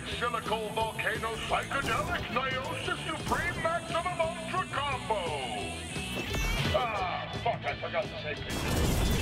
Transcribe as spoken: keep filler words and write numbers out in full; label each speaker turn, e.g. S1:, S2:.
S1: Silico Volcano Psychedelic Niosis Supreme Maximum Ultra Combo! Ah, fuck, I forgot to say Pigeon.